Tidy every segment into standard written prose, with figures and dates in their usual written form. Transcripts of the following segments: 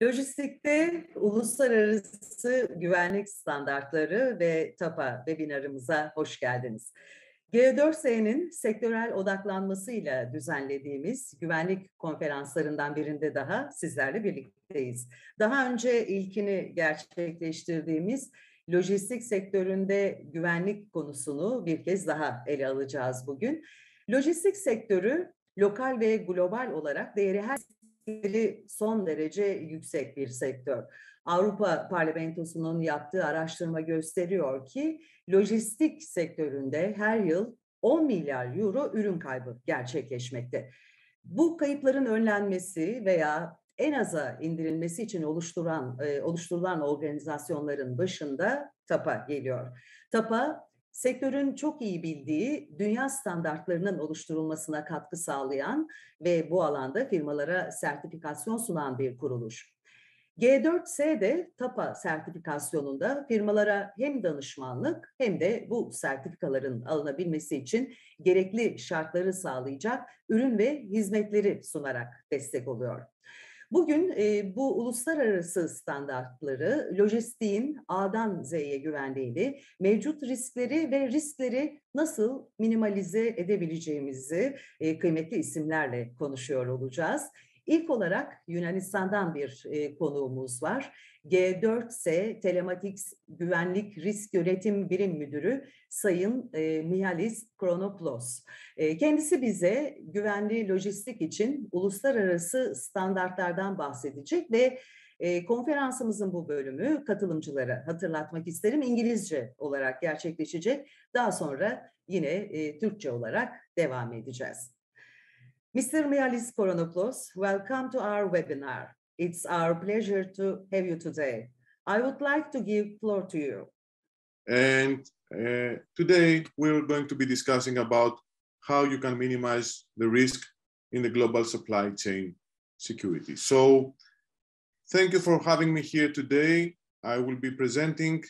Lojistikte uluslararası güvenlik standartları ve TAPA webinarımıza hoş geldiniz. G4S'nin sektörel odaklanmasıyla düzenlediğimiz güvenlik konferanslarından birinde daha sizlerle birlikteyiz. Daha önce ilkini gerçekleştirdiğimiz lojistik sektöründe güvenlik konusunu bir kez daha ele alacağız bugün. Lojistik sektörü lokal ve global olarak değeri her son derece yüksek bir sektör. Avrupa Parlamentosu'nun yaptığı araştırma gösteriyor ki lojistik sektöründe her yıl 10 milyar euro ürün kaybı gerçekleşmekte. Bu kayıpların önlenmesi veya en aza indirilmesi için oluşturulan organizasyonların başında TAPA geliyor. TAPA, sektörün çok iyi bildiği dünya standartlarının oluşturulmasına katkı sağlayan ve bu alanda firmalara sertifikasyon sunan bir kuruluş. G4S de TAPA sertifikasyonunda firmalara hem danışmanlık hem de bu sertifikaların alınabilmesi için gerekli şartları sağlayacak ürün ve hizmetleri sunarak destek oluyor. Bugün bu uluslararası standartları, lojistiğin A'dan Z'ye güvenliğini, mevcut riskleri ve riskleri nasıl minimalize edebileceğimizi kıymetli isimlerle konuşuyor olacağız. İlk olarak Yunanistan'dan bir konuğumuz var. G4S Telematics Güvenlik Risk Yönetim Birim Müdürü Sayın Mihalis Chronopoulos. Kendisi bize güvenli lojistik için uluslararası standartlardan bahsedecek ve konferansımızın bu bölümü katılımcılara hatırlatmak isterim İngilizce olarak gerçekleşecek. Daha sonra yine Türkçe olarak devam edeceğiz. Mr. Mihalis Chronopoulos, welcome to our webinar. It's our pleasure to have you today. I would like to give floor to you. And today we're going to be discussing about how you can minimize the risk in the global supply chain security. So thank you for having me here today. I will be presenting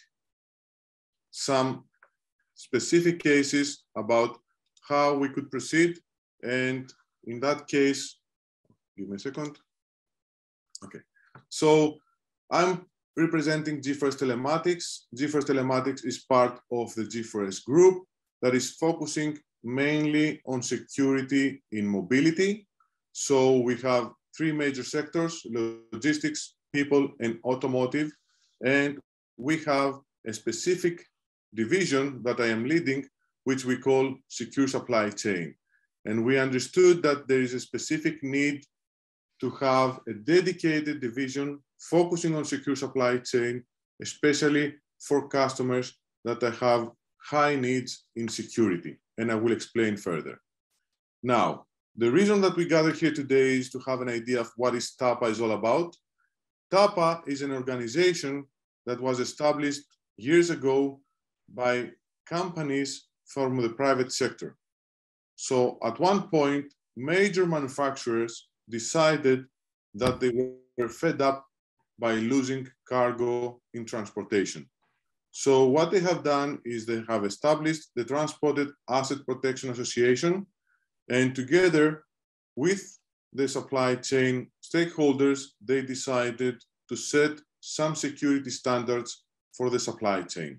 some specific cases about how we could proceed. And in that case, give me a second. Okay, so I'm representing G4S Telematics. G4S Telematics is part of the G4S group that is focusing mainly on security in mobility. So we have three major sectors: logistics, people, and automotive. And we have a specific division that I am leading, which we call Secure Supply Chain. And we understood that there is a specific need to have a dedicated division focusing on secure supply chain, especially for customers that have high needs in security. And I will explain further. Now, the reason that we gather here today is to have an idea of what TAPA is all about. TAPA is an organization that was established years ago by companies from the private sector. So at one point, major manufacturers decided that they were fed up by losing cargo in transportation. So what they have done is they have established the Transported Asset Protection Association, and together with the supply chain stakeholders, they decided to set some security standards for the supply chain.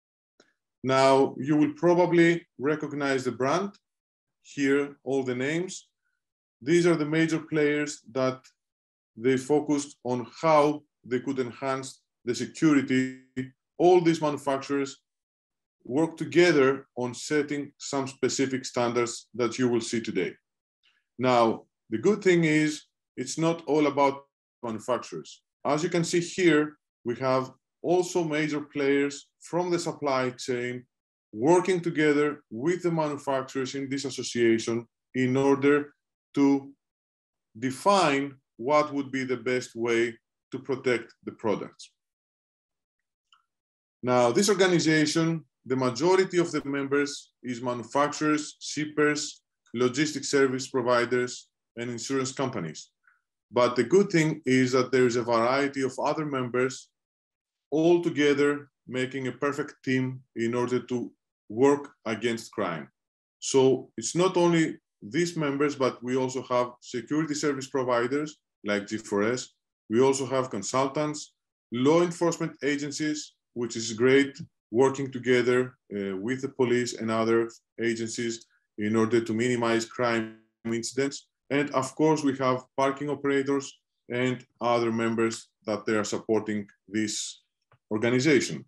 Now, you will probably recognize the brand. Here, all the names. These are the major players that they focused on how they could enhance the security. All these manufacturers work together on setting some specific standards that you will see today. Now, the good thing is it's not all about manufacturers. As you can see here, we have also major players from the supply chain working together with the manufacturers in this association in order to define what would be the best way to protect the products. Now, this organization, the majority of the members is manufacturers, shippers, logistic service providers, and insurance companies. But the good thing is that there is a variety of other members all together making a perfect team in order to work against crime. So it's not only these members, but we also have security service providers like G4S. We also have consultants, law enforcement agencies, which is great, working together with the police and other agencies in order to minimize crime incidents. And of course, we have parking operators and other members that they are supporting this organization.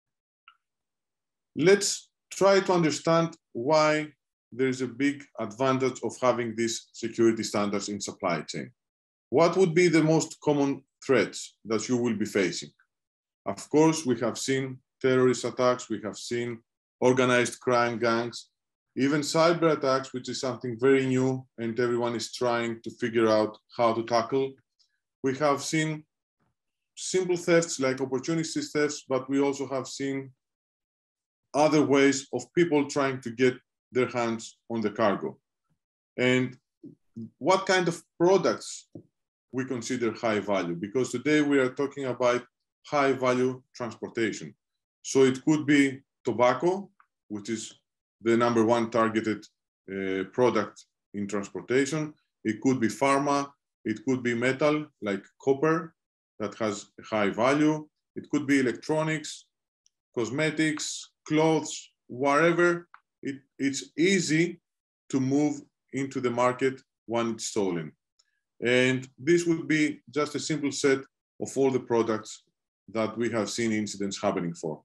Let's try to understand why there is a big advantage of having these security standards in supply chain. What would be the most common threats that you will be facing? Of course, we have seen terrorist attacks, we have seen organized crime gangs, even cyber attacks, which is something very new and everyone is trying to figure out how to tackle. We have seen simple thefts like opportunity thefts, but we also have seen other ways of people trying to get their hands on the cargo. And what kind of products we consider high value? Because today we are talking about high value transportation. So it could be tobacco, which is the #1 targeted product in transportation. It could be pharma. It could be metal like copper that has a high value. It could be electronics, cosmetics, clothes, wherever it's easy to move into the market when it's stolen. And this would be just a simple set of all the products that we have seen incidents happening for.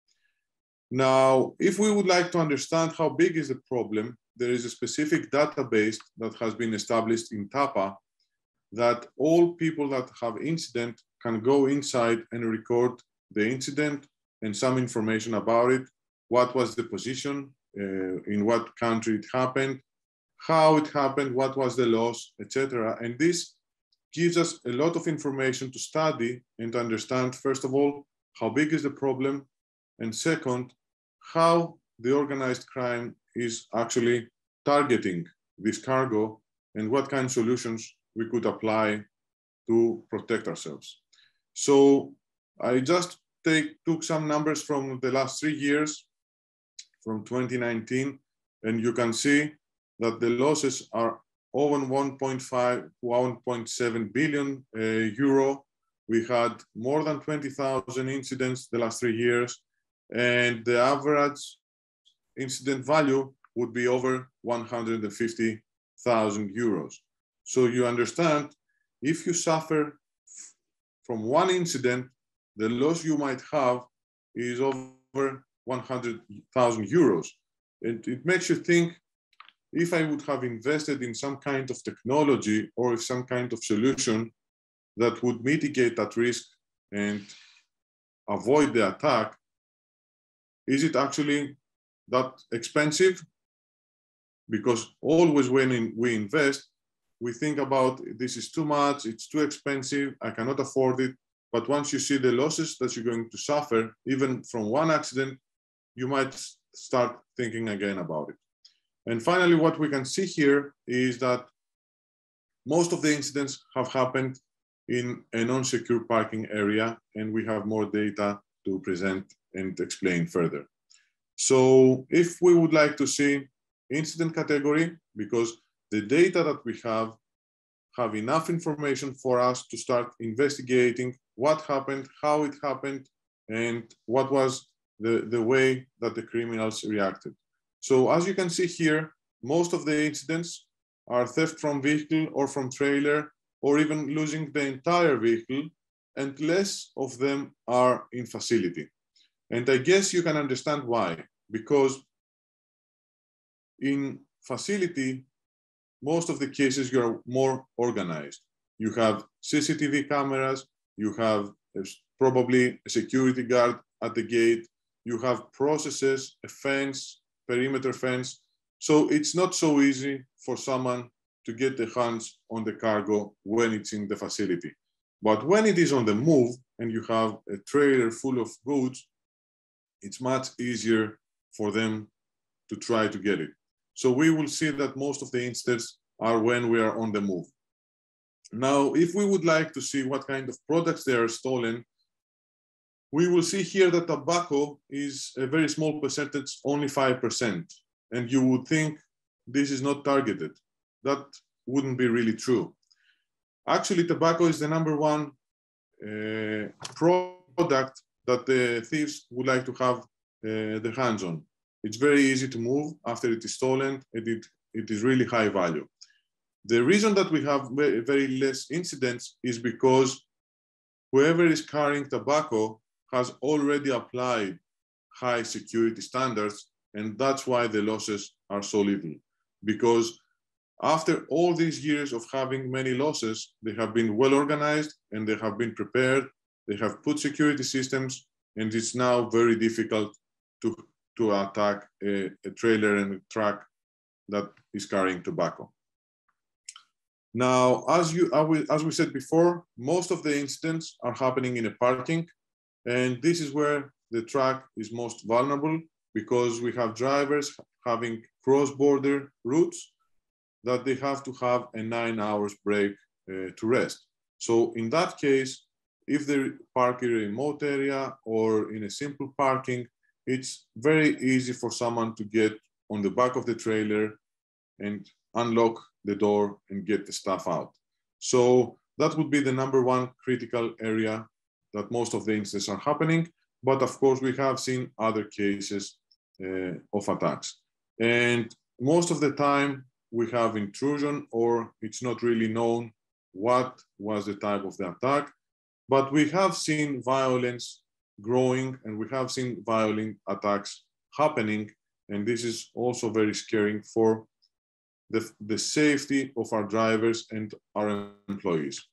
Now, if we would like to understand how big is the problem, there is a specific database that has been established in TAPA that all people that have incident can go inside and record the incident and some information about it, what was the position, in what country it happened, how it happened, what was the loss, etc. And this gives us a lot of information to study and to understand, first of all, how big is the problem, and second, how the organized crime is actually targeting this cargo and what kind of solutions we could apply to protect ourselves. So I just took some numbers from the last 3 years, from 2019, and you can see that the losses are over 1.5 to 1.7 billion euro. We had more than 20,000 incidents the last 3 years, and the average incident value would be over 150,000 euros. So you understand, if you suffer from one incident, the loss you might have is over 100,000 euros. And it makes you think, if I would have invested in some kind of technology or some kind of solution that would mitigate that risk and avoid the attack, is it actually that expensive? Because always when we invest, we think about, this is too much, it's too expensive, I cannot afford it. But once you see the losses that you're going to suffer, even from one accident, you might start thinking again about it. And finally, what we can see here is that most of the incidents have happened in a non-secure parking area, and we have more data to present and explain further. So if we would like to see incident category, because the data that we have enough information for us to start investigating what happened, how it happened, and what was the way that the criminals reacted. So as you can see here, most of the incidents are theft from vehicle or from trailer, or even losing the entire vehicle, and less of them are in facility. And I guess you can understand why, because in facility, most of the cases you are more organized. You have CCTV cameras, you have probably a security guard at the gate, you have processes, a fence, perimeter fence. So it's not so easy for someone to get their hands on the cargo when it's in the facility. But when it is on the move and you have a trailer full of goods, it's much easier for them to try to get it. So we will see that most of the incidents are when we are on the move. Now, if we would like to see what kind of products they are stolen, we will see here that tobacco is a very small percentage, only 5%. And you would think this is not targeted. That wouldn't be really true. Actually, tobacco is the #1 product that the thieves would like to have their hands on. It's very easy to move after it is stolen, and it is really high value. The reason that we have very less incidents is because whoever is carrying tobacco has already applied high security standards, and that's why the losses are so little. Because after all these years of having many losses, they have been well organized and they have been prepared. They have put security systems, and it's now very difficult to attack a trailer and a truck that is carrying tobacco. Now, as we said before, most of the incidents are happening in a parking, and this is where the truck is most vulnerable, because we have drivers having cross-border routes that they have to have a 9 hours break to rest. So in that case, if they park in a remote area or in a simple parking, it's very easy for someone to get on the back of the trailer and unlock the door and get the stuff out. So that would be the #1 critical area that most of the incidents are happening. But of course, we have seen other cases of attacks. And most of the time, we have intrusion, or it's not really known what was the type of the attack. But we have seen violence growing, and we have seen violent attacks happening. And this is also very scary for the safety of our drivers and our employees.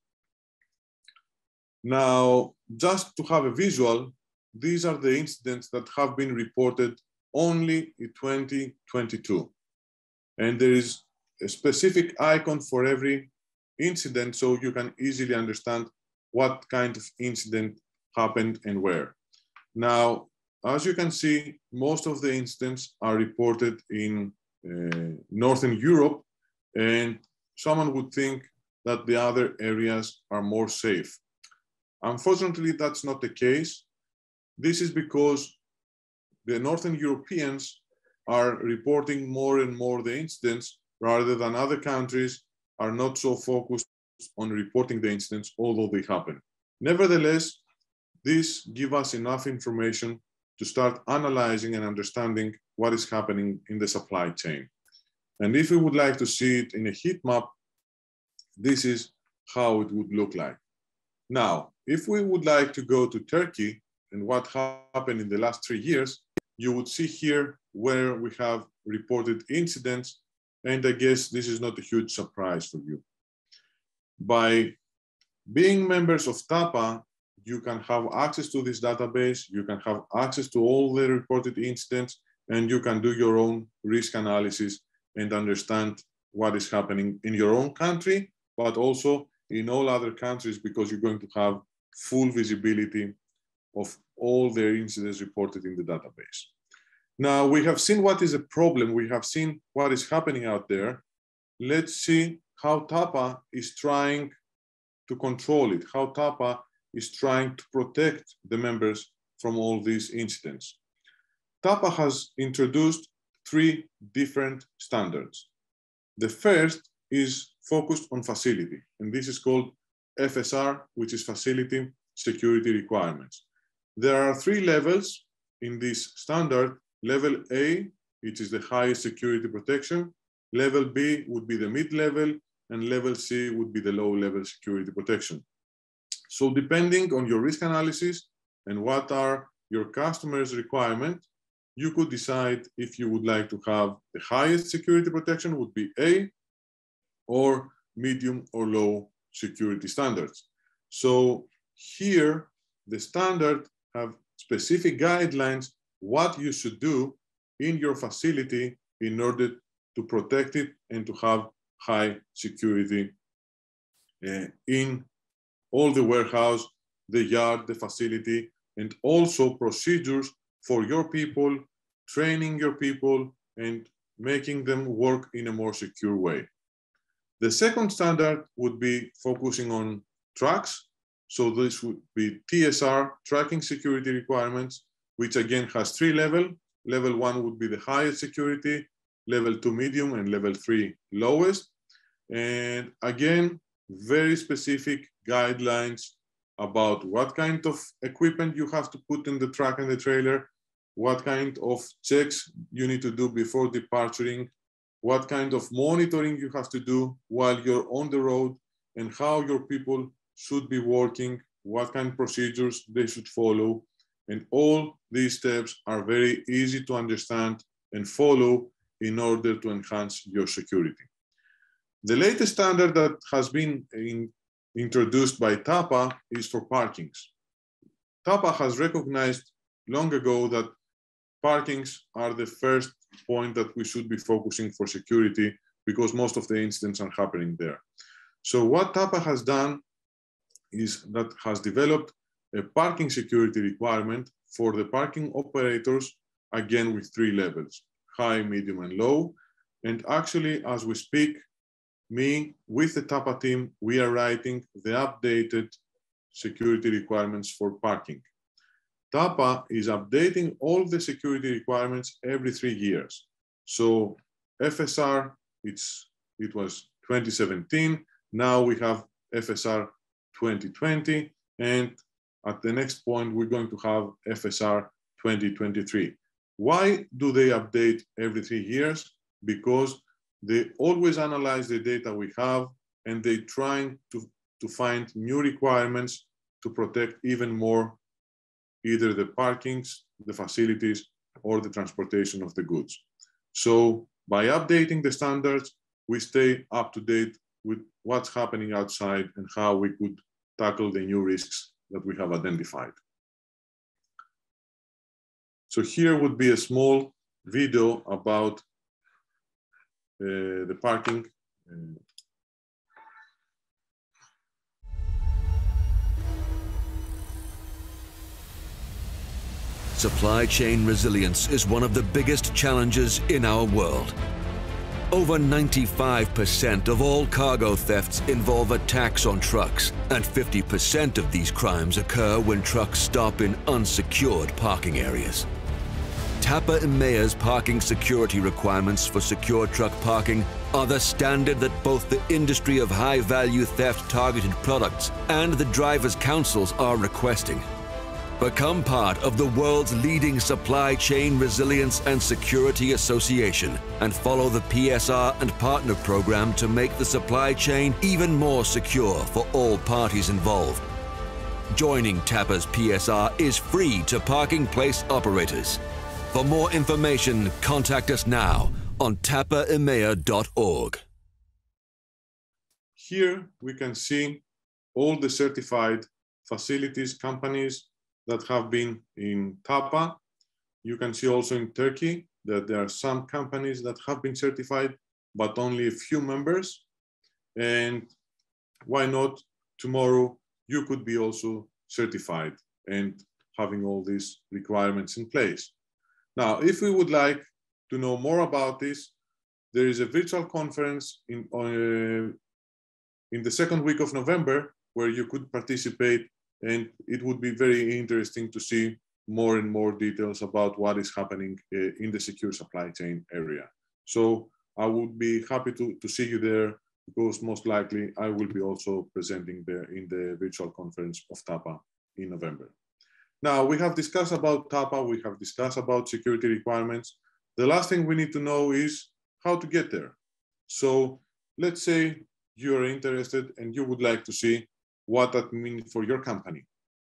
Now, just to have a visual, these are the incidents that have been reported only in 2022. And there is a specific icon for every incident, so you can easily understand what kind of incident happened and where. Now, as you can see, most of the incidents are reported in Northern Europe, and someone would think that the other areas are more safe. Unfortunately, that's not the case. This is because the Northern Europeans are reporting more and more the incidents, rather than other countries are not so focused on reporting the incidents, although they happen. Nevertheless, this gives us enough information to start analyzing and understanding what is happening in the supply chain. And if we would like to see it in a heat map, this is how it would look like. Now, if we would like to go to Turkey and what happened in the last 3 years, you would see here where we have reported incidents, and I guess this is not a huge surprise for you. By being members of TAPA, you can have access to this database, you can have access to all the reported incidents, and you can do your own risk analysis and understand what is happening in your own country, but also in all other countries, because you're going to have full visibility of all the incidents reported in the database. Now, we have seen what is a problem, we have seen what is happening out there. Let's see how TAPA is trying to control it, how TAPA is trying to protect the members from all these incidents. TAPA has introduced 3 different standards. The first is focused on facility, and this is called FSR, which is Facility Security Requirements. There are 3 levels in this standard. Level A, which is the highest security protection. Level B would be the mid-level, and level C would be the low-level security protection. So depending on your risk analysis and what are your customers' requirements, you could decide if you would like to have the highest security protection would be A, or medium or low security standards. So here, the standard have specific guidelines what you should do in your facility in order to protect it and to have high security in all the warehouse, the yard, the facility, and also procedures for your people, training your people, and making them work in a more secure way. The second standard would be focusing on trucks. So this would be TSR, Tracking Security Requirements, which again has 3 levels. Level 1 would be the highest security, level 2 medium, and level 3 lowest. And again, very specific guidelines about what kind of equipment you have to put in the truck and the trailer, what kind of checks you need to do before departuring, what kind of monitoring you have to do while you're on the road, and how your people should be working, what kind of procedures they should follow. And all these steps are very easy to understand and follow in order to enhance your security. The latest standard that has been introduced by TAPA is for parkings. TAPA has recognized long ago that parkings are the first point that we should be focusing for security because most of the incidents are happening there. So what TAPA has done is that has developed a parking security requirement for the parking operators, again with 3 levels, high, medium, and low. And actually, as we speak, me with the TAPA team, we are writing the updated security requirements for parking. TAPA is updating all the security requirements every 3 years. So FSR, it was 2017. Now we have FSR 2020. And at the next point, we're going to have FSR 2023. Why do they update every 3 years? Because they always analyze the data we have and they're trying to find new requirements to protect even more either the parkings, the facilities, or the transportation of the goods. So by updating the standards, we stay up to date with what's happening outside and how we could tackle the new risks that we have identified. So here would be a small video about the parking. Supply chain resilience is one of the biggest challenges in our world. Over 95% of all cargo thefts involve attacks on trucks, and 50% of these crimes occur when trucks stop in unsecured parking areas. TAPA EMEA's parking security requirements for secure truck parking are the standard that both the industry of high-value theft-targeted products and the drivers' councils are requesting. Become part of the world's leading supply chain resilience and security association and follow the PSR and partner program to make the supply chain even more secure for all parties involved. Joining TAPA's PSR is free to parking place operators. For more information, contact us now on tapaemea.org. Here we can see all the certified facilities, companies that have been in TAPA. You can see also in Turkey that there are some companies that have been certified, but only a few members. And why not tomorrow you could be also certified and having all these requirements in place. Now, if we would like to know more about this, there is a virtual conference in the second week of November where you could participate, and it would be very interesting to see more and more details about what is happening in the secure supply chain area. So I would be happy to see you there, because most likely I will be also presenting there in the virtual conference of TAPA in November. Now, we have discussed about TAPA, we have discussed about security requirements. The last thing we need to know is how to get there. So let's say you're interested and you would like to see what that means for your company.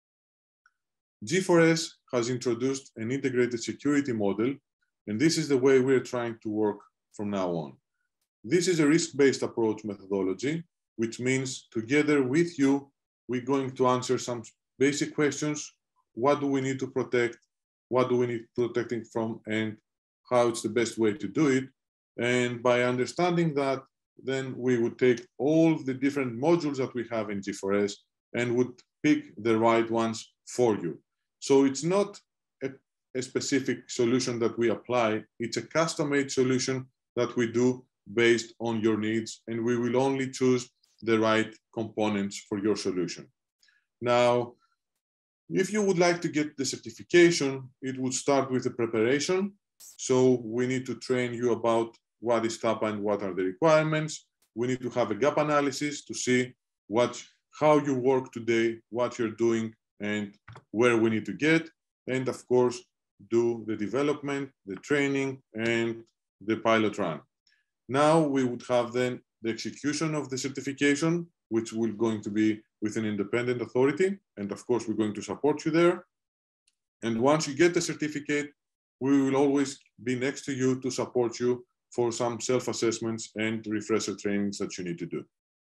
G4S has introduced an integrated security model, and this is the way we're trying to work from now on. This is a risk-based approach methodology, which means together with you, we're going to answer some basic questions. What do we need to protect? What do we need protecting from? And how it's the best way to do it. And by understanding that, then we would take all the different modules that we have in G4S and would pick the right ones for you. So it's not a specific solution that we apply. It's a custom-made solution that we do based on your needs, and we will only choose the right components for your solution. Now, if you would like to get the certification, it would start with the preparation. So we need to train you about what is TAPA and what are the requirements. We need to have a gap analysis to see what how you work today, what you're doing, and where we need to get, and of course, do the development, the training, and the pilot run. Now we would have then the execution of the certification, which will going to be with an independent authority. And of course, we're going to support you there. And once you get the certificate, we will always be next to you to support you for some self-assessments and refresher trainings that you need to do.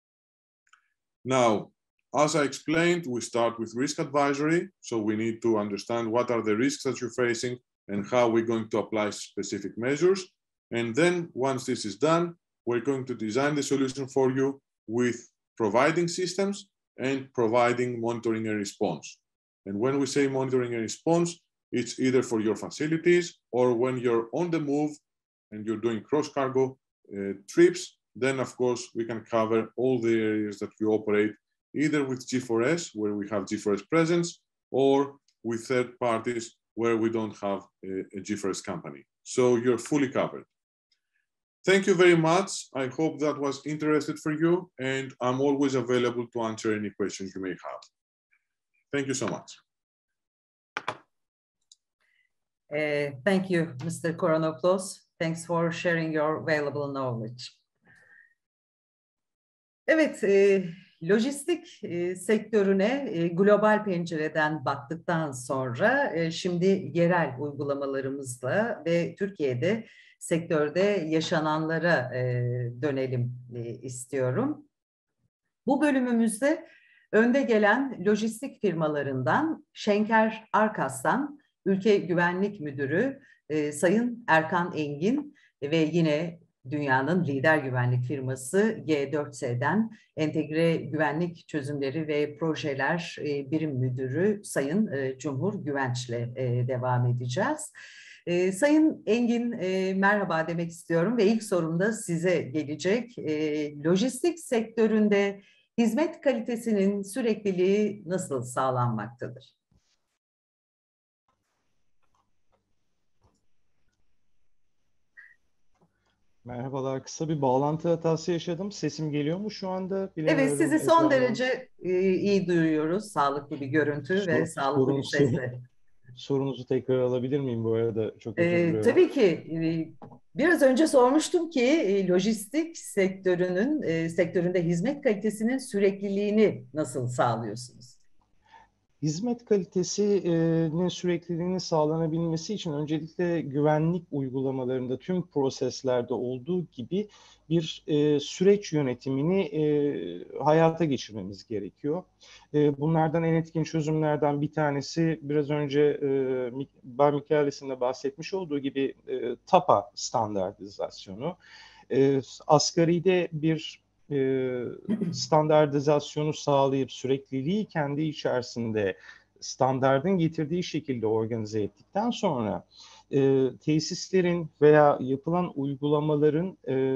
Now, as I explained, we start with risk advisory. So we need to understand what are the risks that you're facing and how we're going to apply specific measures. And then once this is done, we're going to design the solution for you with providing systems and providing monitoring and response. And when we say monitoring and response, it's either for your facilities or when you're on the move and you're doing cross-cargo trips, then of course we can cover all the areas that we operate, either with G4S, where we have G4S presence, or with third parties where we don't have a G4S company. So you're fully covered. Thank you very much. I hope that was interesting for you, and I'm always available to answer any questions you may have. Thank you so much. Thank you, Mr. Kouranopoulos. Thanks for sharing your valuable knowledge. Evet, lojistik sektörüne global pencereden baktıktan sonra şimdi yerel uygulamalarımızla ve Türkiye'de sektörde yaşananlara dönelim istiyorum. Bu bölümümüzde önde gelen lojistik firmalarından Schenker Arkas'tan Ülke Güvenlik Müdürü Sayın Erkan Engin ve yine dünyanın lider güvenlik firması G4S'den Entegre Güvenlik Çözümleri ve Projeler Birim Müdürü Sayın Cumhur Güvenç'le devam edeceğiz. Sayın Engin, merhaba demek istiyorum ve ilk sorum da size gelecek. Lojistik sektöründe hizmet kalitesinin sürekliliği nasıl sağlanmaktadır? Merhabalar, kısa bir bağlantı hatası yaşadım. Sesim geliyor mu şu anda? Bilemiyorum. Evet, sizi son derece iyi duyuyoruz. Sağlıklı bir görüntü ve sağlıklı bir sesle. Sorunuzu tekrar alabilir miyim bu arada? Çok özür diliyorum. Tabii ki. Biraz önce sormuştum ki lojistik sektöründe hizmet kalitesinin sürekliliğini nasıl sağlıyorsunuz? Hizmet kalitesinin sürekliliğinin sağlanabilmesi için öncelikle güvenlik uygulamalarında tüm proseslerde olduğu gibi bir süreç yönetimini hayata geçirmemiz gerekiyor. Bunlardan en etkin çözümlerden bir tanesi biraz önce Bay Michaelis'in de bahsetmiş olduğu gibi TAPA standartizasyonu. Asgaride bir standartizasyonu sağlayıp sürekliliği kendi içerisinde standardın getirdiği şekilde organize ettikten sonra tesislerin veya yapılan uygulamaların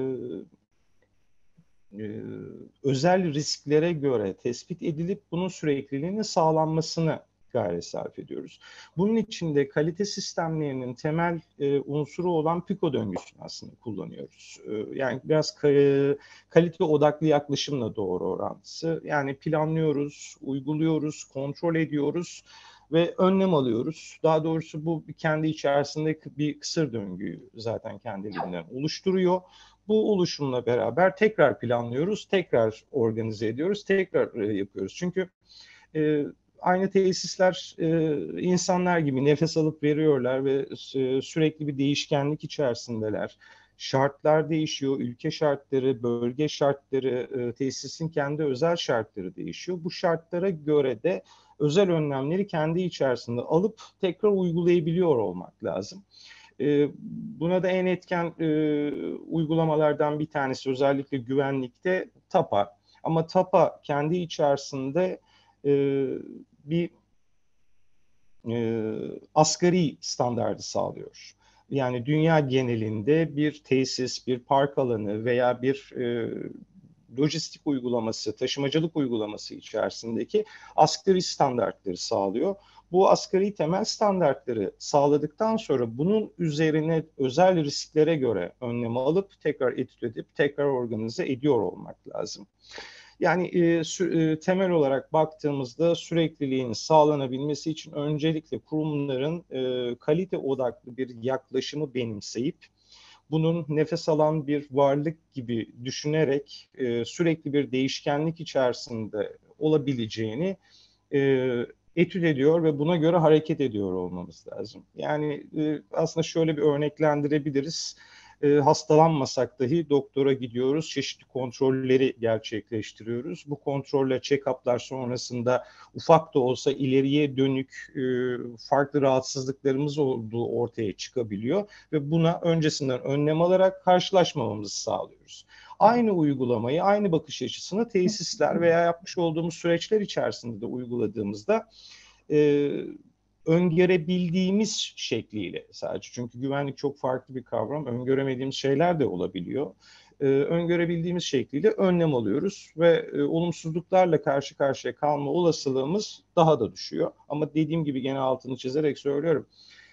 özel risklere göre tespit edilip bunun sürekliliğinin sağlanmasını gayret sarf ediyoruz. Bunun için de kalite sistemlerinin temel unsuru olan PICO döngüsünü aslında kullanıyoruz. Yani biraz kalite odaklı yaklaşımla doğru orantısı. Yani planlıyoruz, uyguluyoruz, kontrol ediyoruz ve önlem alıyoruz. Daha doğrusu bu kendi içerisinde bir kısır döngüyü zaten kendiliğinden oluşturuyor. Bu oluşumla beraber tekrar planlıyoruz, tekrar organize ediyoruz, tekrar yapıyoruz. Çünkü aynı tesisler insanlar gibi nefes alıp veriyorlar ve sürekli bir değişkenlik içerisindeler. Şartlar değişiyor, ülke şartları, bölge şartları, tesisin kendi özel şartları değişiyor. Bu şartlara göre de özel önlemleri kendi içerisinde alıp tekrar uygulayabiliyor olmak lazım. Buna da en etken uygulamalardan bir tanesi özellikle güvenlikte TAPA. Ama TAPA kendi içerisinde bir asgari standardı sağlıyor. Yani dünya genelinde bir tesis, bir park alanı veya bir lojistik uygulaması, taşımacılık uygulaması içerisindeki asgari standartları sağlıyor. Bu asgari temel standartları sağladıktan sonra bunun üzerine özel risklere göre önlem alıp tekrar etüt edip tekrar organize ediyor olmak lazım. Yani temel olarak baktığımızda sürekliliğin sağlanabilmesi için öncelikle kurumların kalite odaklı bir yaklaşımı benimseyip bunun nefes alan bir varlık gibi düşünerek sürekli bir değişkenlik içerisinde olabileceğini etüt ediyor ve buna göre hareket ediyor olmamız lazım. Yani aslında şöyle bir örneklendirebiliriz. Hastalanmasak dahi doktora gidiyoruz, çeşitli kontrolleri gerçekleştiriyoruz. Bu kontrolle check-up'lar sonrasında ufak da olsa ileriye dönük farklı rahatsızlıklarımız olduğu ortaya çıkabiliyor ve buna öncesinden önlem alarak karşılaşmamamızı sağlıyoruz. Aynı uygulamayı, aynı bakış açısını tesisler veya yapmış olduğumuz süreçler içerisinde de uyguladığımızda öngörebildiğimiz şekliyle sadece. Çünkü güvenlik çok farklı bir kavram. Öngöremediğimiz şeyler de olabiliyor. Öngörebildiğimiz şekliyle önlem alıyoruz ve olumsuzluklarla karşı karşıya kalma olasılığımız daha da düşüyor. Ama dediğim gibi gene altını çizerek söylüyorum.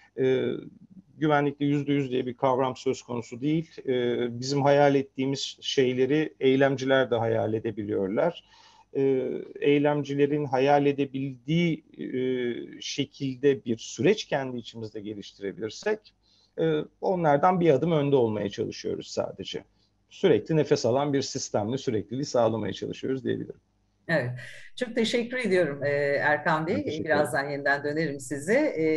Güvenlikte %100 diye bir kavram söz konusu değil. Bizim hayal ettiğimiz şeyleri eylemciler de hayal edebiliyorlar. Eylemcilerin hayal edebildiği şekilde bir süreç kendi içimizde geliştirebilirsek onlardan bir adım önde olmaya çalışıyoruz sadece. Sürekli nefes alan bir sistemle sürekliliği sağlamaya çalışıyoruz diyebilirim. Evet, çok teşekkür ediyorum Erkan Bey. Birazdan yeniden dönerim size.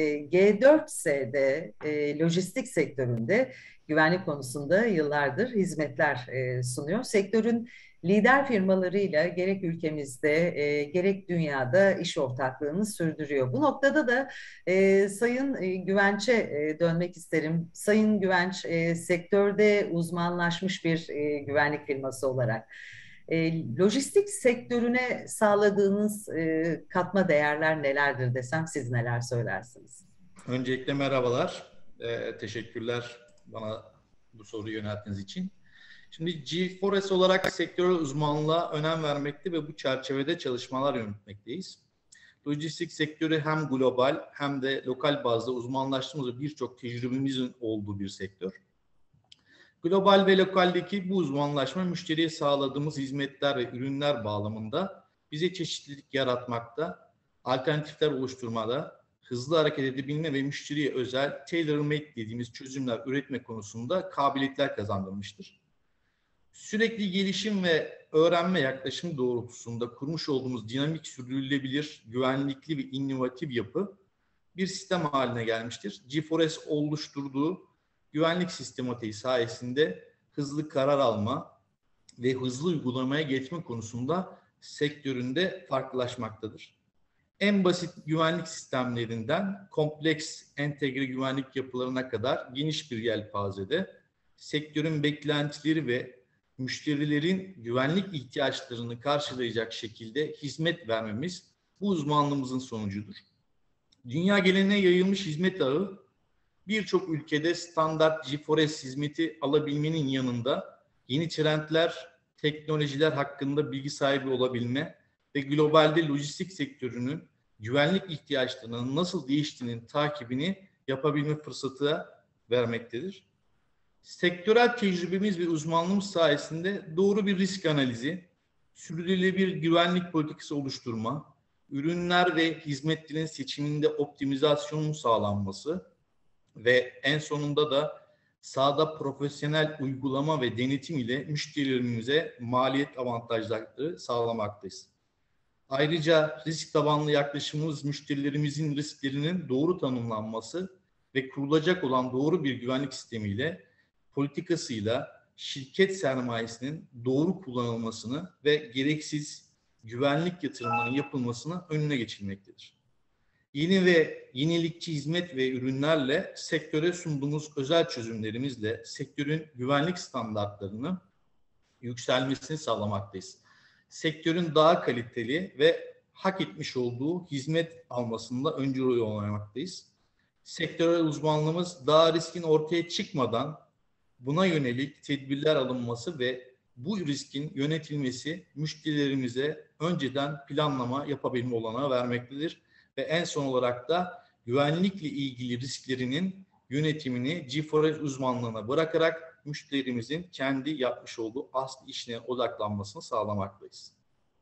G4S'de lojistik sektöründe güvenlik konusunda yıllardır hizmetler sunuyor. Sektörün lider firmalarıyla gerek ülkemizde gerek dünyada iş ortaklığını sürdürüyor. Bu noktada da Sayın Güvenç'e dönmek isterim. Sayın Güvenç, sektörde uzmanlaşmış bir güvenlik firması olarak lojistik sektörüne sağladığınız katma değerler nelerdir desem siz neler söylersiniz? Öncelikle merhabalar. Teşekkürler bana bu soruyu yönelttiğiniz için. Şimdi G4S olarak sektörel uzmanlığa önem vermekte ve bu çerçevede çalışmalar yürütmekteyiz. Lojistik sektörü hem global hem de lokal bazda uzmanlaştığımız ve birçok tecrübemizin olduğu bir sektör. Global ve lokaldeki bu uzmanlaşma müşteriye sağladığımız hizmetler ve ürünler bağlamında bize çeşitlilik yaratmakta, alternatifler oluşturmada, hızlı hareket edebilme ve müşteriye özel tailor-made dediğimiz çözümler üretme konusunda kabiliyetler kazandırmıştır. Sürekli gelişim ve öğrenme yaklaşım doğrultusunda kurmuş olduğumuz dinamik, sürdürülebilir, güvenlikli ve inovatif yapı bir sistem haline gelmiştir. G4S oluşturduğu güvenlik sistematiği sayesinde hızlı karar alma ve hızlı uygulamaya geçme konusunda sektöründe farklılaşmaktadır. En basit güvenlik sistemlerinden kompleks entegre güvenlik yapılarına kadar geniş bir yelpazede sektörün beklentileri ve müşterilerin güvenlik ihtiyaçlarını karşılayacak şekilde hizmet vermemiz bu uzmanlığımızın sonucudur. Dünya geneline yayılmış hizmet ağı birçok ülkede standart G4S hizmeti alabilmenin yanında yeni trendler, teknolojiler hakkında bilgi sahibi olabilme ve globalde lojistik sektörünün güvenlik ihtiyaçlarının nasıl değiştiğinin takibini yapabilme fırsatı vermektedir. Sektörel tecrübemiz ve uzmanlığımız sayesinde doğru bir risk analizi, sürdürülebilir güvenlik politikası oluşturma, ürünler ve hizmetlerin seçiminde optimizasyonun sağlanması ve en sonunda da sahada profesyonel uygulama ve denetim ile müşterilerimize maliyet avantajları sağlamaktayız. Ayrıca risk tabanlı yaklaşımımız müşterilerimizin risklerinin doğru tanımlanması ve kurulacak olan doğru bir güvenlik sistemiyle, politikasıyla şirket sermayesinin doğru kullanılmasını ve gereksiz güvenlik yatırımlarının yapılmasını önüne geçilmektedir. Yeni ve yenilikçi hizmet ve ürünlerle sektöre sunduğumuz özel çözümlerimizle sektörün güvenlik standartlarını yükselmesini sağlamaktayız. Sektörün daha kaliteli ve hak etmiş olduğu hizmet almasında öncü rol oynamaktayız. Sektörel uzmanlığımız daha riskin ortaya çıkmadan buna yönelik tedbirler alınması ve bu riskin yönetilmesi müşterilerimize önceden planlama yapabilme olanağı vermektedir. Ve en son olarak da güvenlikle ilgili risklerinin yönetimini G4S uzmanlığına bırakarak müşterimizin kendi yapmış olduğu asli işine odaklanmasını sağlamaktayız.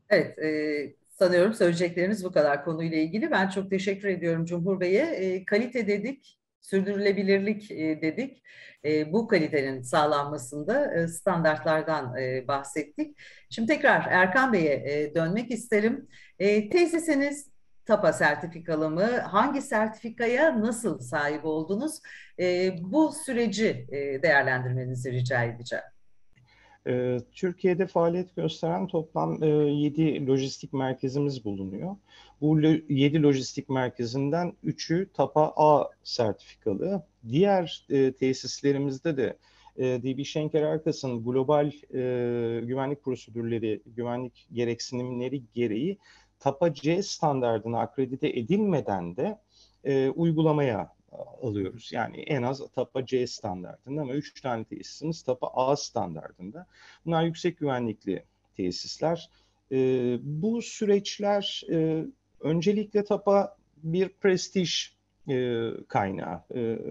Evet, sanıyorum söyleyecekleriniz bu kadar konuyla ilgili. Ben çok teşekkür ediyorum Cumhur Bey'e. Kalite dedik, sürdürülebilirlik dedik. Bu kalitenin sağlanmasında standartlardan bahsettik. Şimdi tekrar Erkan Bey'e dönmek isterim. Tesisiniz TAPA sertifikalı mı? Hangi sertifikaya nasıl sahip oldunuz? Bu süreci değerlendirmenizi rica edeceğim. Türkiye'de faaliyet gösteren toplam 7 lojistik merkezimiz bulunuyor. Bu 7 lojistik merkezinden 3'ü TAPA A sertifikalı. Diğer tesislerimizde de DB Schenker Arkas'ın global güvenlik prosedürleri, güvenlik gereksinimleri gereği TAPA C standardına akredite edilmeden de uygulamaya alıyoruz. Yani en az TAPA C standartında ama 3 tane tesisimiz TAPA A standartında. Bunlar yüksek güvenlikli tesisler. Bu süreçler öncelikle TAPA bir prestij kaynağı.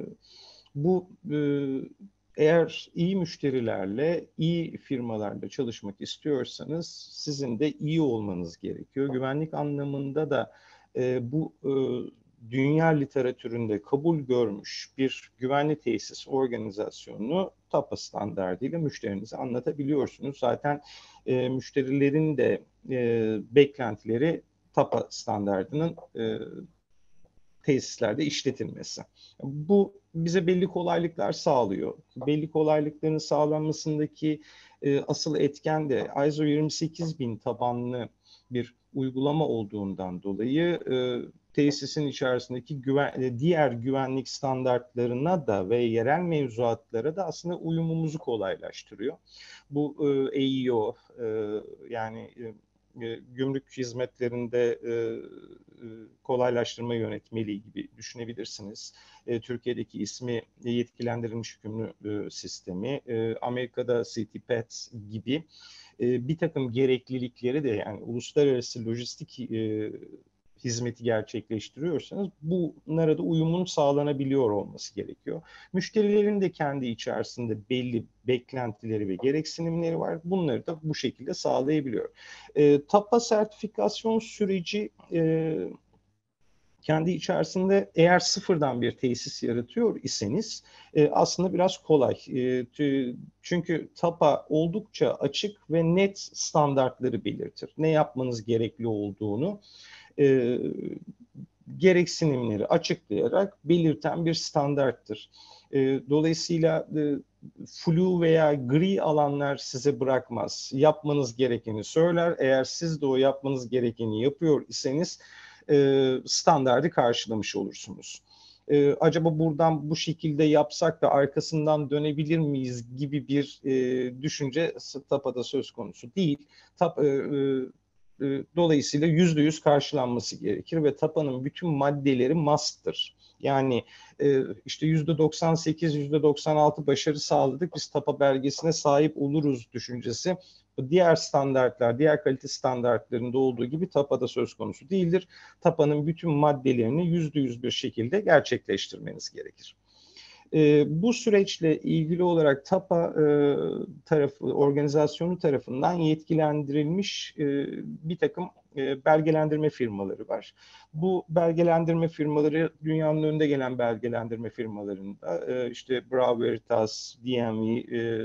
Bu eğer iyi müşterilerle, iyi firmalarla çalışmak istiyorsanız sizin de iyi olmanız gerekiyor. Güvenlik anlamında da bu dünya literatüründe kabul görmüş bir güvenli tesis organizasyonunu TAPA standardıyla müşterinize anlatabiliyorsunuz. Zaten müşterilerin de beklentileri TAPA standardının tesislerde işletilmesi. Bu bize belli kolaylıklar sağlıyor. Belli kolaylıkların sağlanmasındaki asıl etken de ISO 28000 tabanlı bir uygulama olduğundan dolayı tesisin içerisindeki diğer güvenlik standartlarına da ve yerel mevzuatlara da aslında uyumumuzu kolaylaştırıyor. Bu EIO yani gümrük hizmetlerinde kolaylaştırma yönetmeliği gibi düşünebilirsiniz. Türkiye'deki ismi yetkilendirilmiş hükümlü sistemi, Amerika'da CTPAT gibi bir takım gereklilikleri de yani uluslararası lojistik hizmeti gerçekleştiriyorsanız bunlara da uyumun sağlanabiliyor olması gerekiyor. Müşterilerin de kendi içerisinde belli beklentileri ve gereksinimleri var. Bunları da bu şekilde sağlayabiliyor. TAPA sertifikasyon süreci kendi içerisinde eğer sıfırdan bir tesis yaratıyor iseniz aslında biraz kolay. Çünkü TAPA oldukça açık ve net standartları belirtir. Ne yapmanız gerekli olduğunu gereksinimleri açıklayarak belirten bir standarttır. Dolayısıyla flu veya gri alanlar size bırakmaz. Yapmanız gerekeni söyler. Eğer siz de o yapmanız gerekeni yapıyor iseniz standardı karşılamış olursunuz. Acaba buradan bu şekilde yapsak da arkasından dönebilir miyiz gibi bir düşünce TAPA'da söz konusu değil. Dolayısıyla %100 karşılanması gerekir ve TAPA'nın bütün maddeleri must'tır. Yani işte %98, %96 başarı sağladık, biz TAPA belgesine sahip oluruz düşüncesi. Diğer standartlar, diğer kalite standartlarında olduğu gibi TAPA'da söz konusu değildir. TAPA'nın bütün maddelerini %100 bir şekilde gerçekleştirmeniz gerekir. Bu süreçle ilgili olarak TAPA organizasyonu tarafından yetkilendirilmiş bir takım belgelendirme firmaları var. Bu belgelendirme firmaları dünyanın önde gelen belgelendirme firmalarında işte Bravo Veritas, DMV,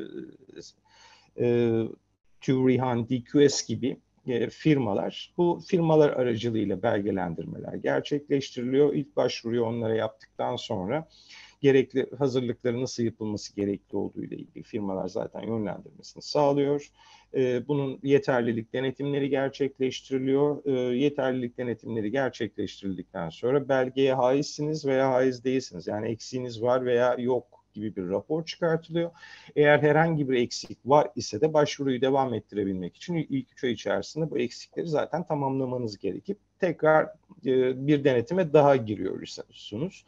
Turihan, DQS gibi firmalar. Bu firmalar aracılığıyla belgelendirmeler gerçekleştiriliyor. İlk başvuruyu onlara yaptıktan sonra gerekli hazırlıkların nasıl yapılması gerekli olduğu ile ilgili firmalar zaten yönlendirmesini sağlıyor. Bunun yeterlilik denetimleri gerçekleştiriliyor. Yeterlilik denetimleri gerçekleştirildikten sonra belgeye haizsiniz veya haiz değilsiniz. Yani eksiğiniz var veya yok gibi bir rapor çıkartılıyor. Eğer herhangi bir eksik var ise de başvuruyu devam ettirebilmek için ilk 3 ay içerisinde bu eksikleri zaten tamamlamanız gerekip tekrar bir denetime daha giriyorsunuz.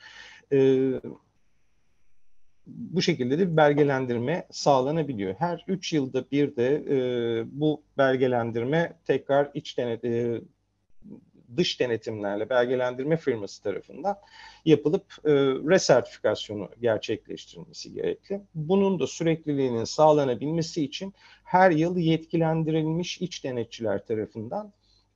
Bu şekilde de bir belgelendirme sağlanabiliyor. Her 3 yılda bir de bu belgelendirme tekrar dış denetimlerle belgelendirme firması tarafından yapılıp resertifikasyonu gerçekleştirilmesi gerekli. Bunun da sürekliliğinin sağlanabilmesi için her yıl yetkilendirilmiş iç denetçiler tarafından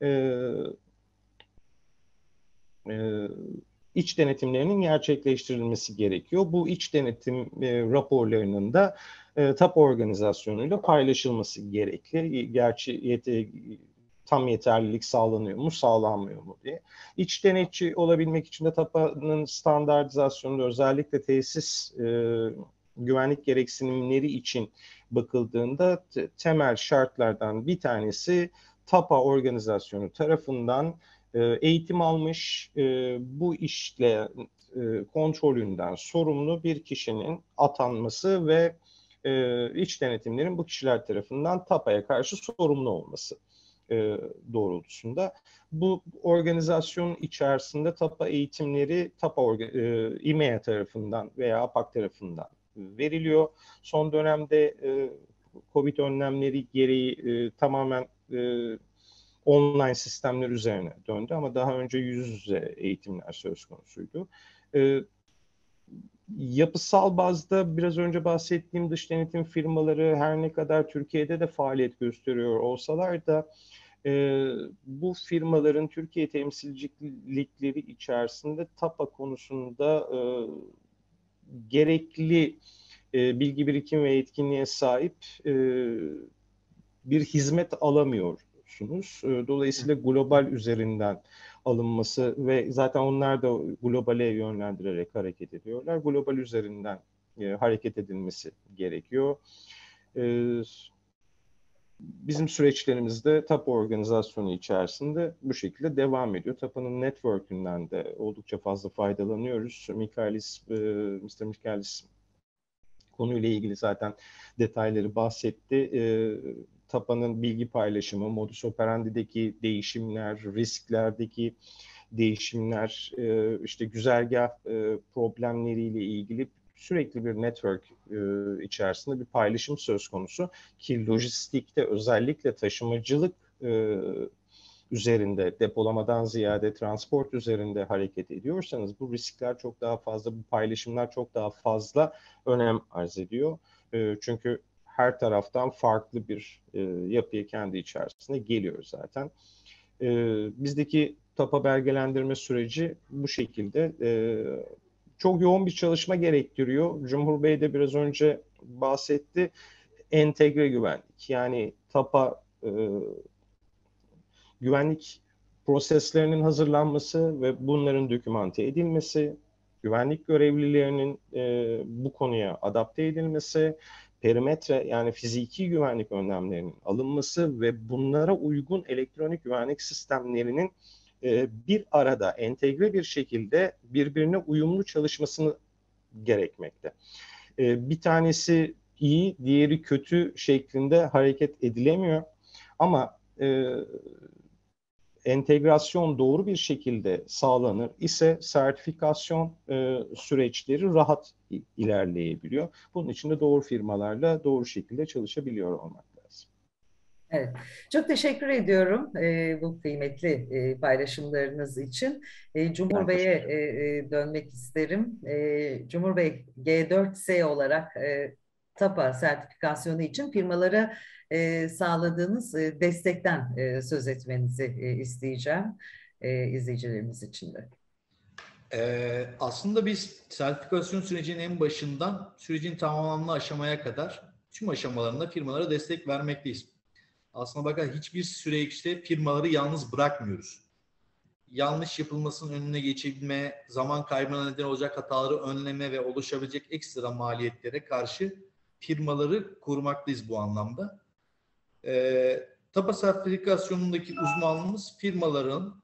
iç denetimlerinin gerçekleştirilmesi gerekiyor. Bu iç denetim raporlarının da TAP organizasyonuyla paylaşılması gerekli. Gerçi tam yeterlilik sağlanıyor mu, sağlanmıyor mu diye. İç denetçi olabilmek için de TAP'ın standartizasyonunda özellikle tesis güvenlik gereksinimleri için bakıldığında temel şartlardan bir tanesi TAPA organizasyonu tarafından eğitim almış, bu işle kontrolünden sorumlu bir kişinin atanması ve iç denetimlerin bu kişiler tarafından TAPA'ya karşı sorumlu olması doğrultusunda. Bu organizasyonun içerisinde TAPA eğitimleri İMEA tarafından veya APAK tarafından veriliyor. Son dönemde COVID önlemleri gereği tamamen online sistemler üzerine döndü ama daha önce yüz yüze eğitimler söz konusuydu. Yapısal bazda biraz önce bahsettiğim dış denetim firmaları her ne kadar Türkiye'de de faaliyet gösteriyor olsalar da bu firmaların Türkiye temsilcilikleri içerisinde TAPA konusunda gerekli bilgi birikim ve etkinliğe sahip bir hizmet alamıyorsunuz. Dolayısıyla global üzerinden alınması ve zaten onlar da globale yönlendirerek hareket ediyorlar. Global üzerinden hareket edilmesi gerekiyor. Bizim süreçlerimizde TAPA organizasyonu içerisinde bu şekilde devam ediyor. TAPA'nın network'ünden de oldukça fazla faydalanıyoruz. Mr. Michaelis konuyla ilgili zaten detayları bahsetti. TAPA'nın bilgi paylaşımı, modus operandi'deki değişimler, risklerdeki değişimler, işte güzergah problemleriyle ilgili sürekli bir network içerisinde bir paylaşım söz konusu ki lojistikte özellikle taşımacılık üzerinde, depolamadan ziyade transport üzerinde hareket ediyorsanız bu riskler çok daha fazla, bu paylaşımlar çok daha fazla önem arz ediyor. Çünkü her taraftan farklı bir yapıya kendi içerisinde geliyor zaten. Bizdeki TAPA belgelendirme süreci bu şekilde. Çok yoğun bir çalışma gerektiriyor. Cumhur Bey de biraz önce bahsetti. Entegre güvenlik. Yani TAPA güvenlik proseslerinin hazırlanması ve bunların dokümante edilmesi, güvenlik görevlilerinin bu konuya adapte edilmesi, perimetre yani fiziki güvenlik önlemlerinin alınması ve bunlara uygun elektronik güvenlik sistemlerinin bir arada entegre bir şekilde birbirine uyumlu çalışmasını gerekmekte. Bir tanesi iyi, diğeri kötü şeklinde hareket edilemiyor. Ama entegrasyon doğru bir şekilde sağlanır ise sertifikasyon süreçleri rahat ilerleyebiliyor. Bunun için de doğru firmalarla doğru şekilde çalışabiliyor olmak lazım. Evet, çok teşekkür ediyorum bu kıymetli paylaşımlarınız için. Cumhur Bey'e dönmek isterim. Cumhur Bey, G4S olarak TAPA sertifikasyonu için firmalara sağladığınız destekten söz etmenizi isteyeceğim izleyicilerimiz için de. Aslında biz sertifikasyon sürecinin en başından sürecin tamamlanma aşamaya kadar tüm aşamalarında firmalara destek vermekteyiz. Aslına bakarsan hiçbir süreçte firmaları yalnız bırakmıyoruz. Yanlış yapılmasının önüne geçebilme, zaman kaybına neden olacak hataları önleme ve oluşabilecek ekstra maliyetlere karşı firmaları korumaktayız bu anlamda. TAPA sertifikasyonundaki uzmanlığımız firmaların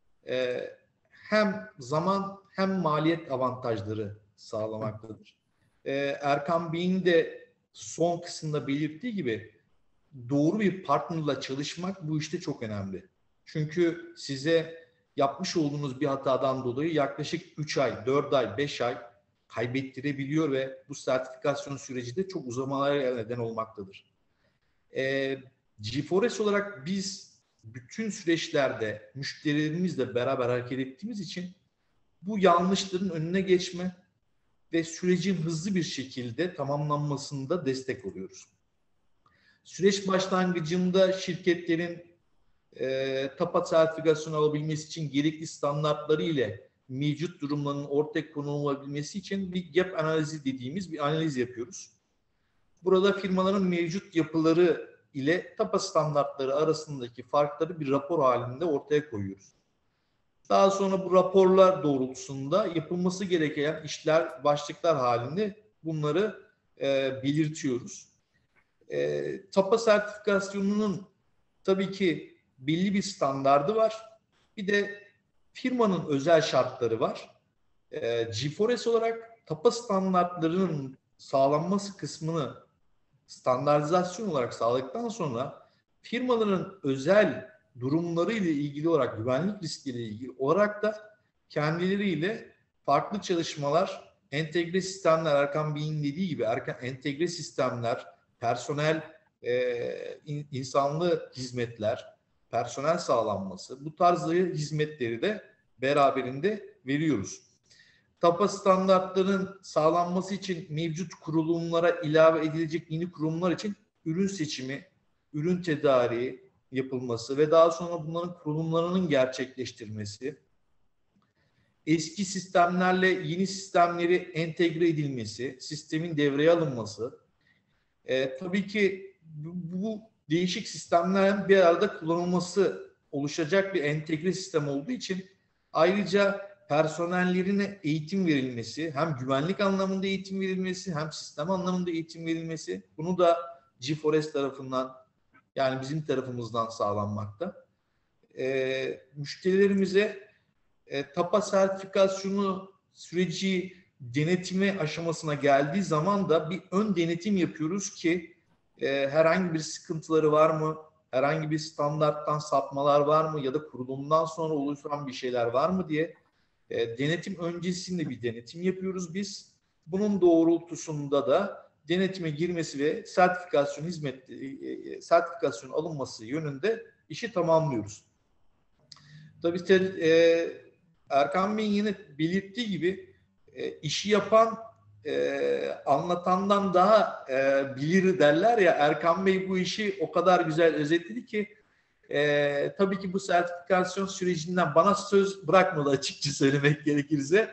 hem zaman hem maliyet avantajları sağlamaktadır. Erkan Bey'in de son kısımda belirttiği gibi doğru bir partnerla çalışmak bu işte çok önemli. Çünkü size yapmış olduğunuz bir hatadan dolayı yaklaşık 3 ay, 4 ay, 5 ay kaybettirebiliyor ve bu sertifikasyon süreci de çok uzamalara neden olmaktadır. GeForce olarak biz bütün süreçlerde müşterilerimizle beraber hareket ettiğimiz için bu yanlışların önüne geçme ve sürecin hızlı bir şekilde tamamlanmasında destek oluyoruz. Süreç başlangıcında şirketlerin TAPA sertifikasyonu alabilmesi için gerekli standartları ile mevcut durumlarının ortaya konulabilmesi için bir gap analizi dediğimiz bir analiz yapıyoruz. Burada firmaların mevcut yapıları ile TAPA standartları arasındaki farkları bir rapor halinde ortaya koyuyoruz. Daha sonra bu raporlar doğrultusunda yapılması gereken işler, başlıklar halinde bunları belirtiyoruz. TAPA sertifikasyonunun tabii ki belli bir standardı var. Bir de firmanın özel şartları var. G4S olarak TAPA standartlarının sağlanması kısmını standartizasyon olarak sağladıktan sonra firmaların özel durumları ile ilgili olarak, güvenlik riskleriyle ilgili olarak da kendileriyle farklı çalışmalar, entegre sistemler, Erkan Bey'in dediği gibi entegre sistemler, personel, insanlı hizmetler, personel sağlanması, bu tarzı hizmetleri de beraberinde veriyoruz. TAPA standartlarının sağlanması için mevcut kurulumlara ilave edilecek yeni kurulumlar için ürün seçimi, ürün tedariği yapılması ve daha sonra bunların kurulumlarının gerçekleştirilmesi, eski sistemlerle yeni sistemleri entegre edilmesi, sistemin devreye alınması, tabii ki bu değişik sistemlerin bir arada kullanılması oluşacak bir entegre sistem olduğu için ayrıca personellerine eğitim verilmesi, hem güvenlik anlamında eğitim verilmesi, hem sistem anlamında eğitim verilmesi, bunu da G4S tarafından, yani bizim tarafımızdan sağlanmakta. Müşterilerimize TAPA sertifikasyonu süreci denetimi aşamasına geldiği zaman da bir ön denetim yapıyoruz ki herhangi bir sıkıntıları var mı, herhangi bir standarttan sapmalar var mı ya da kurulumdan sonra oluşan bir şeyler var mı diye denetim öncesinde bir denetim yapıyoruz biz. Bunun doğrultusunda da denetime girmesi ve sertifikasyon alınması yönünde işi tamamlıyoruz. Tabii Erkan Bey'in yine belirttiği gibi işi yapan anlatandan daha bilir derler ya, Erkan Bey bu işi o kadar güzel özetledi ki tabii ki bu sertifikasyon sürecinden bana söz bırakmadı, açıkça söylemek gerekirse.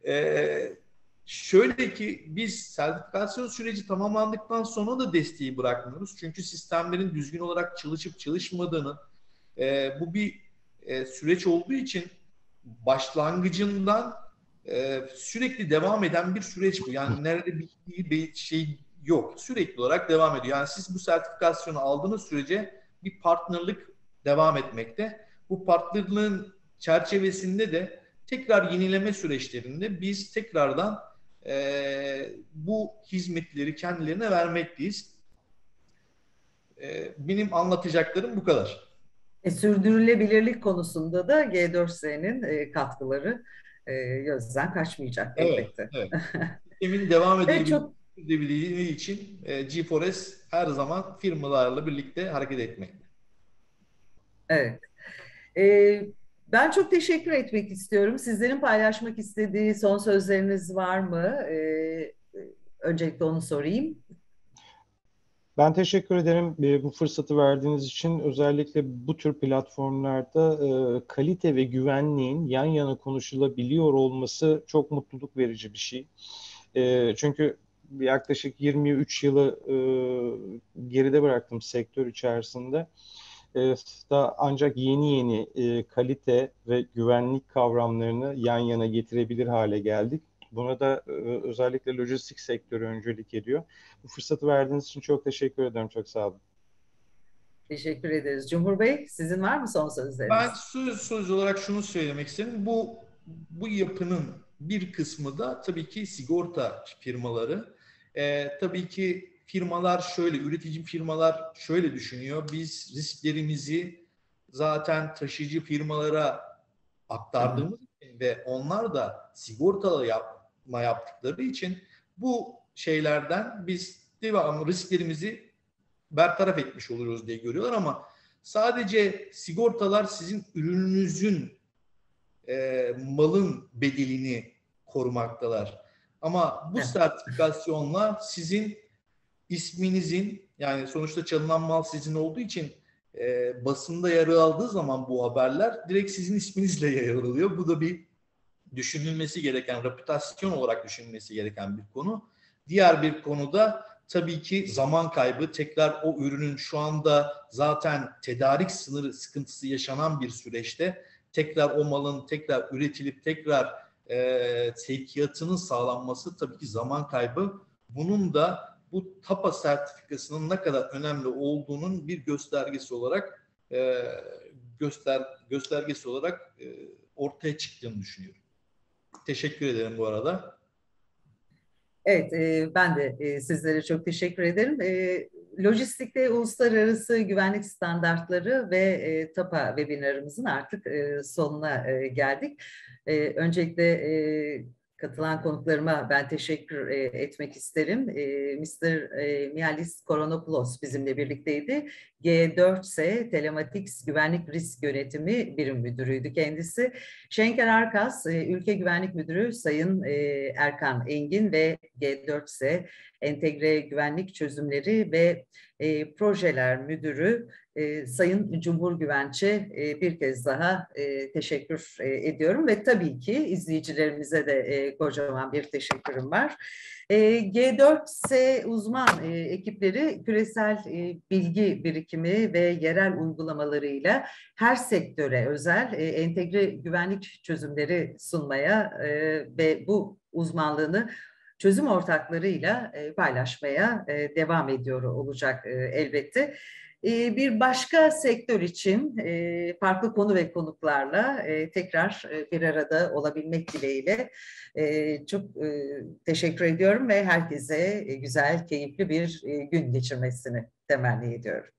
Şöyle ki biz sertifikasyon süreci tamamlandıktan sonra da desteği bırakmıyoruz. Çünkü sistemlerin düzgün olarak çalışıp çalışmadığını, bu bir süreç olduğu için başlangıcından sürekli devam eden bir süreç bu. Yani nerede bir şey yok. Sürekli olarak devam ediyor. Yani siz bu sertifikasyonu aldığınız sürece bir partnerlik devam etmekte. Bu partnerliğin çerçevesinde de tekrar yenileme süreçlerinde biz tekrardan bu hizmetleri kendilerine vermekteyiz. Benim anlatacaklarım bu kadar. Sürdürülebilirlik konusunda da G4S'nin katkıları gözden kaçmayacak elbette. Evet. Sistemin devam edebildiği için G4S her zaman firmalarla birlikte hareket etmekte. Evet. Ben çok teşekkür etmek istiyorum. Sizlerin paylaşmak istediği son sözleriniz var mı? Öncelikle onu sorayım. Ben teşekkür ederim bu fırsatı verdiğiniz için. Özellikle bu tür platformlarda kalite ve güvenliğin yan yana konuşulabiliyor olması çok mutluluk verici bir şey. Çünkü yaklaşık 23 yılı geride bıraktım sektör içerisinde. Da ancak yeni kalite ve güvenlik kavramlarını yan yana getirebilir hale geldik. Buna da özellikle lojistik sektörü öncülük ediyor. Bu fırsatı verdiğiniz için çok teşekkür ederim. Çok sağ olun. Teşekkür ederiz. Cumhur Bey, sizin var mı son sözleriniz? Ben söz olarak şunu söylemek istedim. Bu yapının bir kısmı da tabii ki sigorta firmaları. Tabii ki firmalar şöyle, üretici firmalar şöyle düşünüyor. Biz risklerimizi zaten taşıyıcı firmalara aktardığımız için ve onlar da sigortalı yaptıkları için bu şeylerden biz devamlı risklerimizi bertaraf etmiş oluyoruz diye görüyorlar ama Sadece sigortalar sizin ürününüzün malın bedelini korumaktalar. Ama bu sertifikasyonla sizin isminizin, yani sonuçta çalınan mal sizin olduğu için basında yer aldığı zaman bu haberler direkt sizin isminizle yayılıyor. Bu da bir düşünülmesi gereken, reputasyon olarak düşünülmesi gereken bir konu. Diğer bir konuda tabii ki zaman kaybı. Tekrar o ürünün şu anda zaten tedarik sınırı sıkıntısı yaşanan bir süreçte tekrar o malın tekrar üretilip tekrar sevkiyatının sağlanması tabii ki zaman kaybı. Bunun da bu TAPA sertifikasının ne kadar önemli olduğunun bir göstergesi olarak ortaya çıktığını düşünüyorum. Teşekkür ederim bu arada. Evet, ben de sizlere çok teşekkür ederim. Lojistikte uluslararası güvenlik standartları ve TAPA webinarımızın artık sonuna geldik. Öncelikle katılan konuklarıma ben teşekkür etmek isterim. Mr. Mihalis Koronopoulos bizimle birlikteydi. G4S Telematics Güvenlik Risk Yönetimi Birim Müdürüydü kendisi. Şenker Arkas, Ülke Güvenlik Müdürü Sayın Erkan Engin ve G4S Entegre Güvenlik Çözümleri ve Projeler Müdürü Sayın Cumhur Güvenç'e bir kez daha teşekkür ediyorum ve tabii ki izleyicilerimize de kocaman bir teşekkürüm var. G4S uzman ekipleri küresel bilgi birikimi ve yerel uygulamalarıyla her sektöre özel entegre güvenlik çözümleri sunmaya ve bu uzmanlığını çözüm ortaklarıyla paylaşmaya devam ediyor olacak elbette. Bir başka sektör için farklı konu ve konuklarla tekrar bir arada olabilmek dileğiyle çok teşekkür ediyorum ve herkese güzel, keyifli bir gün geçirmesini temenni ediyorum.